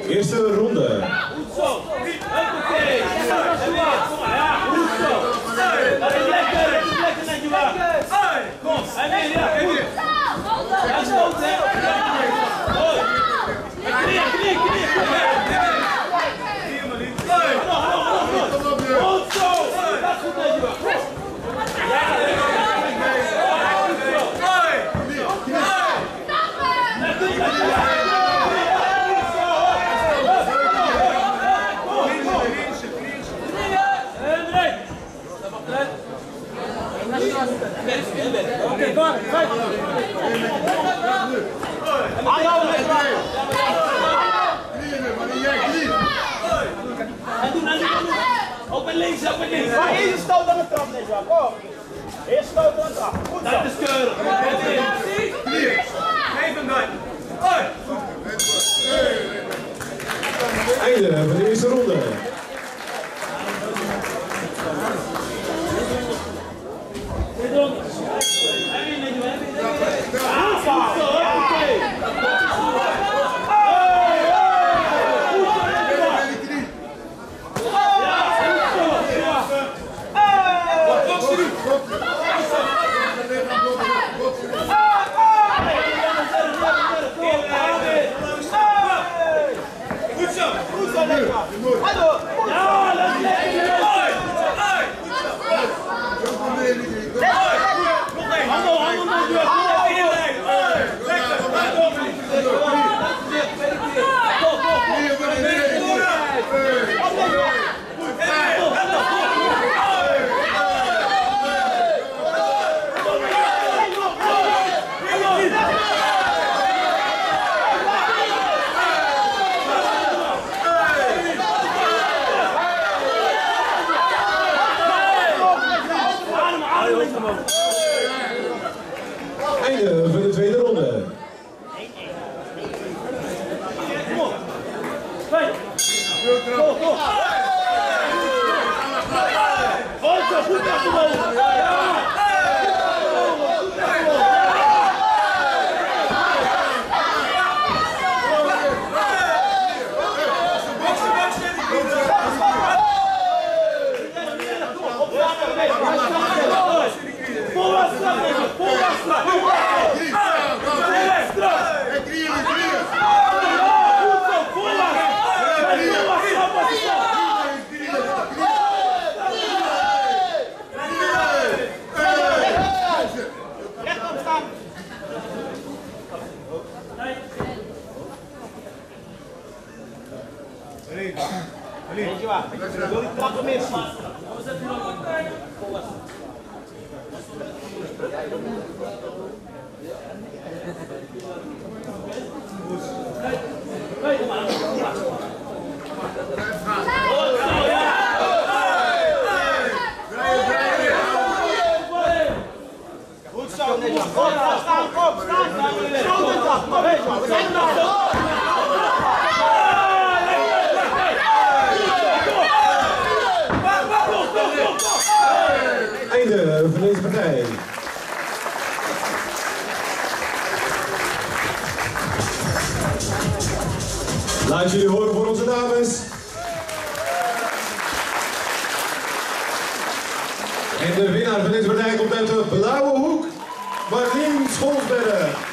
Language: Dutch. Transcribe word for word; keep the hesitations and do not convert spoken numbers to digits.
Eerste ronde. Goed zo. Oké. Kom maar, ja. Goed zo. Dat is lekker. Dat is lekker, Najwa. Kom, hij weer, ja. Goed. Ja, stoot, hè. Mooi. Knie, knie, knie. Goed zo. Dat is goed, Najwa. Oké, kom maar. Aanhouden met elkaar. En doen, en doen. Ook met links, ook met links. Maar eerst stoot aan de trap, Nejwa. Kom. Eerst stoot aan de trap. Goed zo. Dat is keurig. Geef hem dan. Einde van de eerste ronde. Einde van de tweede ronde. Najwa, wil die trappen meer zien? Goed zo, Najwa. Kom, staan, kom, staan. We zijn er nog. Einde van deze partij. Laat jullie horen voor onze dames. En de winnaar van deze partij komt uit de blauwe hoek, Marleen Scholsberg.